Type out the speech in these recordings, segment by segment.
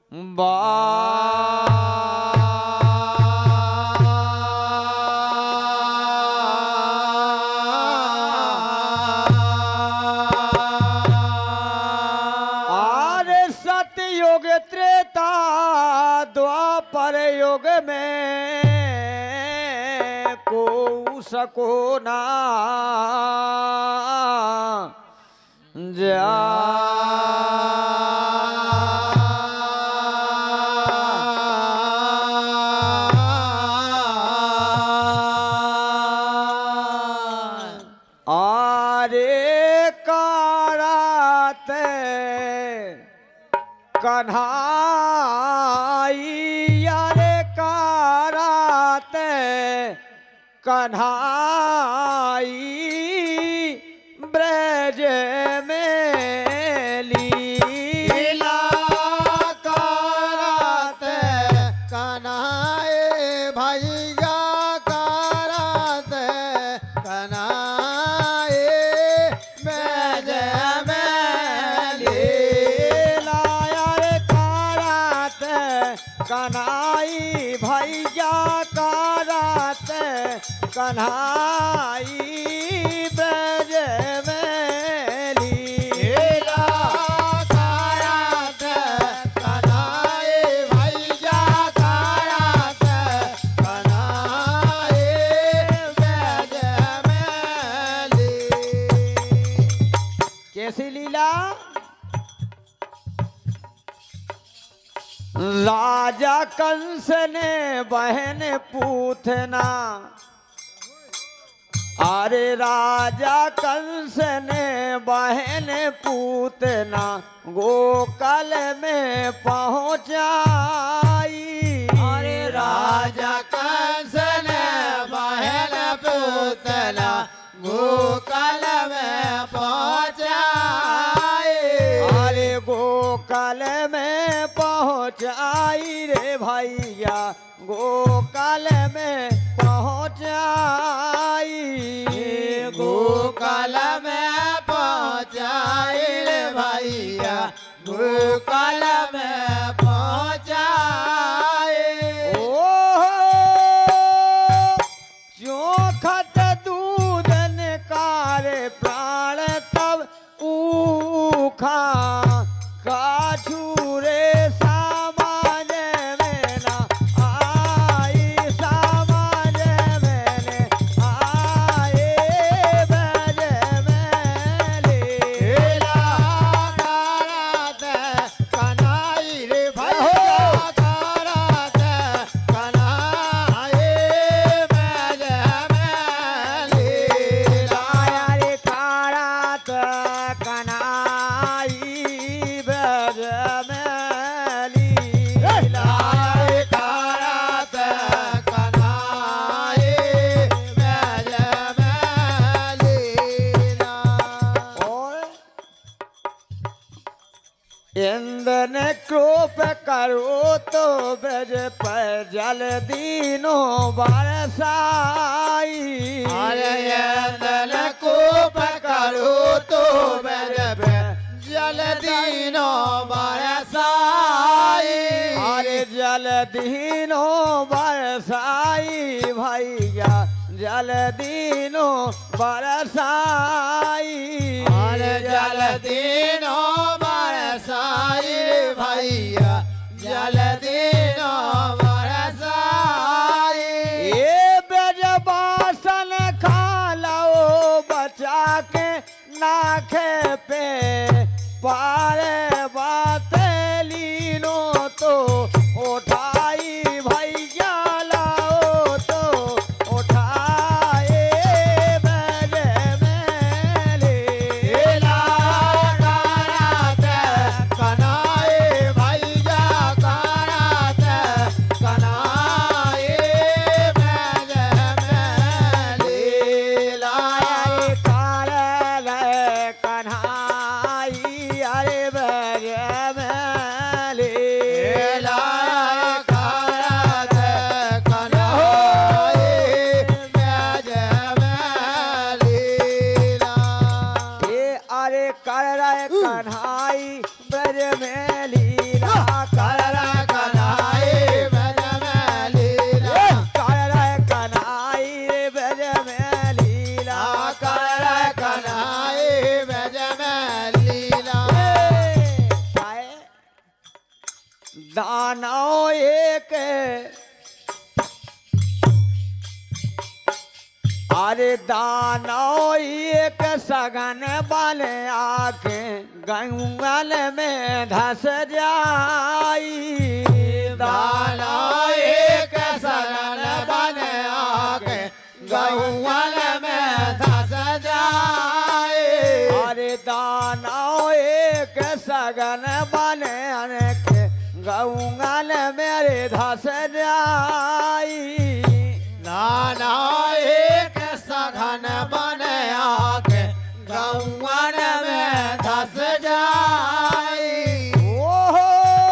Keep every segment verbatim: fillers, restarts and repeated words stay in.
बा त्रेता द्वापर युग में को सको ना जा आरे करात कन्हाई यारे करात कन्हाई ब्रज में लीला करात कन्हाई भैया करात कन्हाई ब्रज में लीला कन्हाई भैया करात कन्हाई ब्रज में लीला करात कन्हाई भैया करात कन्हाई ब्रज में लीला। कैसी लीला? राजा कंस ने बहन पूतना, अरे राजा कंस ने बहन पूतना गोकुल में पहुंचाई। अरे राजा कंस ने बहन पूतना गोकुल में पहुंचाई। अरे गोकुल में पहुंचाई रे भैया गोकुल में पहुंचाई। गोकुल में पहुंचाई रे भैया गोकुल में पहुंचाई। ओ चोखट दूध निकारे प्राण तब ऊखा काछूरे समाज में ना आई समाज में ने आए ब्रज में लीला करात कन्हाई रे भैया करात कन्हाई ब्रज में लीला। रे करात कन्हाई ब्रज में लीला। करात कन्हाई ब्रज में लीला। और इंद्र ने कृप करो तो ब्रज पर जल दीनो बरसाई। अरे इंद्र कोप करो तो ब्रज पे जल दीनो बरसाई। अरे जल दीनो बरसाई भैया जल दीनो बरसाई। अरे जल दीनो बरसाई भैया जल दीनो बरसाई। ये ब्रज बासन खा लो बचा के नाखे पे पारे बात लीनो तो उठाई भैया लाओ तो उठाए ब्रज में लीला। करात कन्हाई भैया करात कन्हाई ब्रज में लीला। कन्हाई अरे ब्रज दानव एक अरे दानव एक सगन बने आके गंगल में धस जाई दानव एक सगन बने आके गंगल में धस जाई अरे दानव एक सगन बने के गंगल मेरे धस जाई दानव एक सघन बने आके गौवन में धस जाई ओहो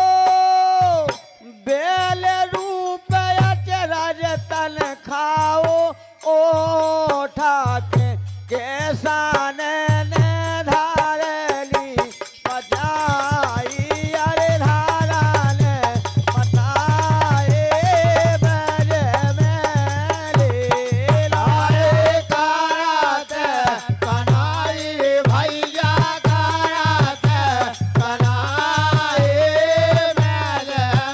बेल रूप अचरज तन खाओ ओ ठाके केसान ने धारली पचाई अरे धारा ने पताए बज में लाए कारत कनाई भैया कारत कनाई मैल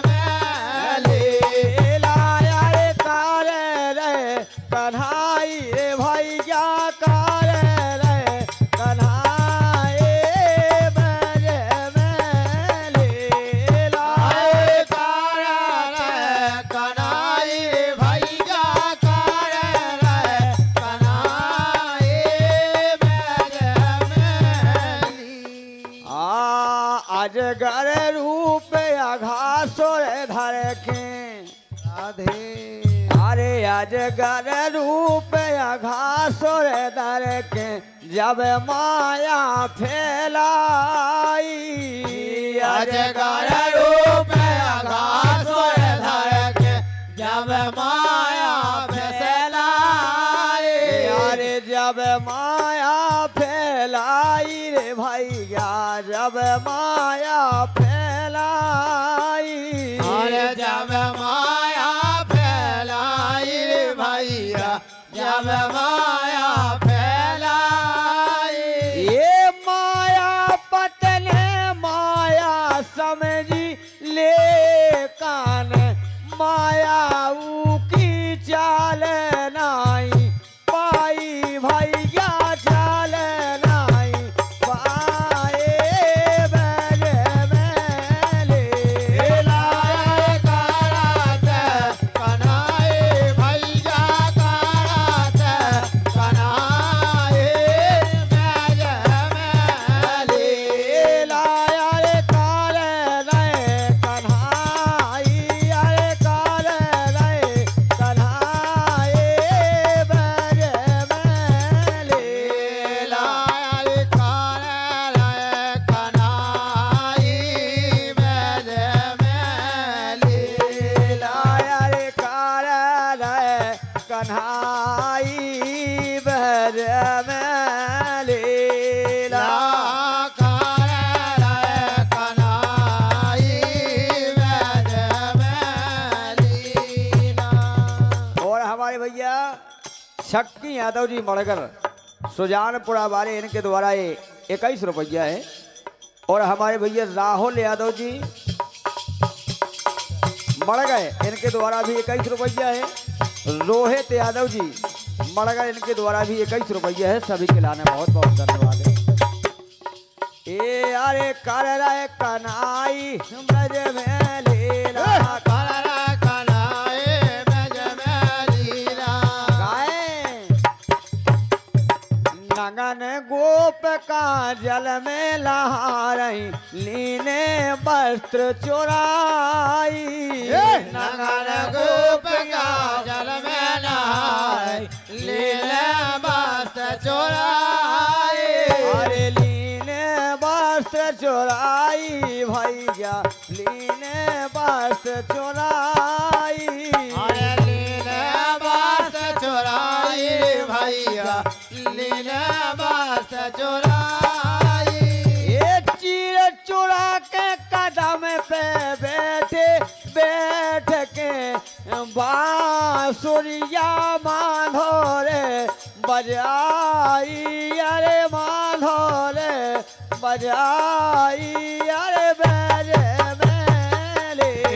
मैली लाया रे कार रे कन्हाई रे भैया कार रे कन्हाई बज में लाए कारत कनाई भैया कारत कनाई मैल मैली आ अजगर रूप अघासुर धर के राधे अरे अजगर रूप अघासुर धर के जब माया फैलाई अजगर रूप अघासुर धर के जब माया फैलाई अरे जब माया फैलाई रे भैया जब माया फैलाई अरे जब माया फैलाई रे भैया जब माया फैलाई ये माया पतने माया समझी ले कान माया ऊ की चाल नाई पाई भैया चाल नाई पाए बज में ले लाए कारत कनाई भैया कारत कनाई मैल मैली लाया रे कार रे कन्हाई अरे कार रे कन्हाई बज में ले लाए कारत कनाई मैल मैली लाया रे कार रे कन्हाई बज में लीला और हमारे भैया शक्ति यादव जी मड़गर सुजानपुरा वाले इनके द्वारा ये इक्कीस रुपया है और हमारे भैया राहुल यादव जी मड़गर इनके द्वारा भी इक्कीस रुपया है रोहित यादव जी मड़गर इनके द्वारा भी इक्कीस रुपया है सभी के लाने बहुत बहुत धन्यवाद है ए अरे कर रहे कनाई ब्रज में लीला गाए नगन गोप का जल में लहा रही लीने वस्त्र चुराई नगर गोप का जल में नहाय लीले वस्त्र चोराए अरे लीने वस्त्र चुराई भैया लीने वस्त्र चुराई अरे लीले वस्त्र चोराई भैया लीले वस्त्र चोराई ये चीर चुरा के कदम पे बैठे बैठ के बांसुरिया माधोरे बजाई अरे माधोरे बजाई अरे बजे मेले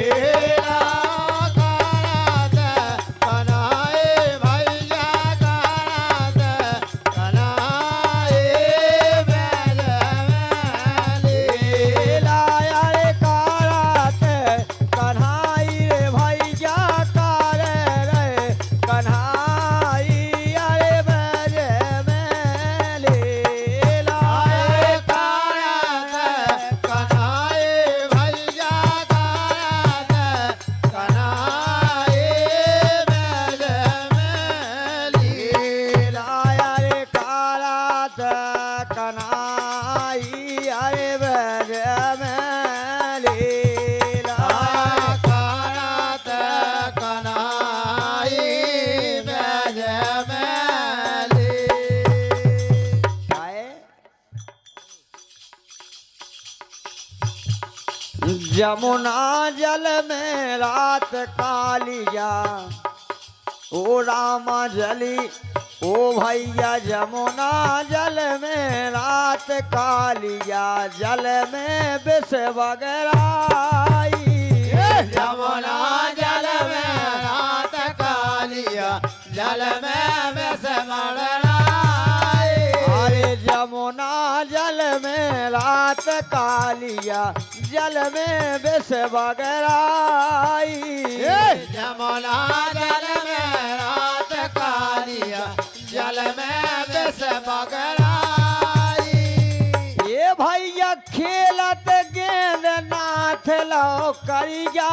जमुना जल में रात कालिया ओ रामा जली ओ भैया जमुना जल में रात कालिया जल में विष वगराई जमुना जल में रात कालिया जल में विष वगराई अरे जमुना जल में रात कालिया जल में विष वगराई जमुना जल में रात कालिया जल में विष वगराई ये भैया खेलत गेंद नाथ लो करिया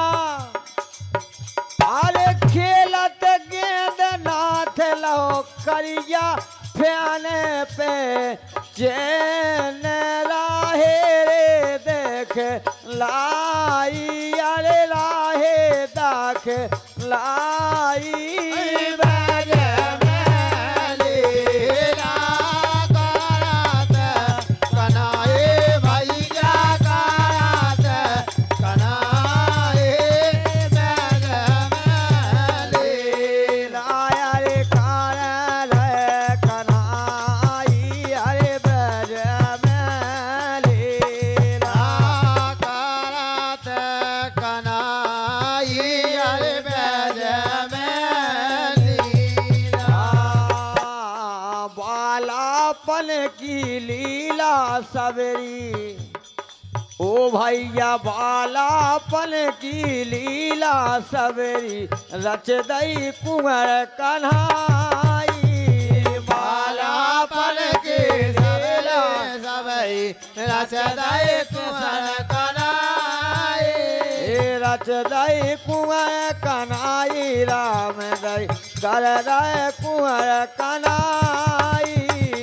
अरे खेलत गेंद नाथ लो करिया फैने पे चैन राहे रे देख लाई अरे राहे देख लाई की लीला सवेरी ओ भैया बालापन की लीला सवेरी रच दई कुंवर कन्हाई बालापन की लीला सवेरी रच दई कुंवर कन्हाई रच दई कुंवर कन्हाई राम दई कर दई कुंवर कन्हाई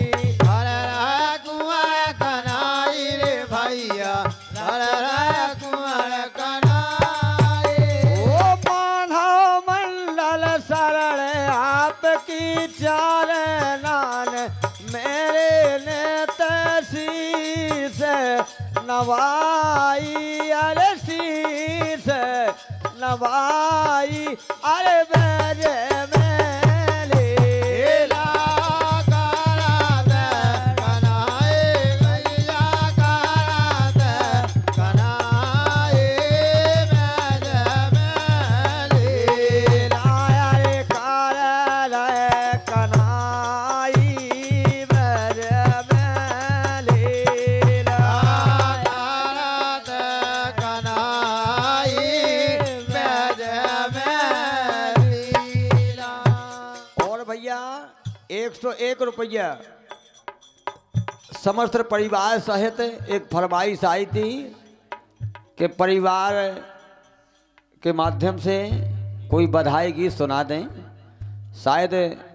चार नान मेरे ने तसीस नवाई अरे शीस नवाई अरे बेजे एक सौ एक रुपया समस्त परिवार सहित एक फरमाइश आई थी कि परिवार के माध्यम से कोई बधाई गीत सुना दें। शायद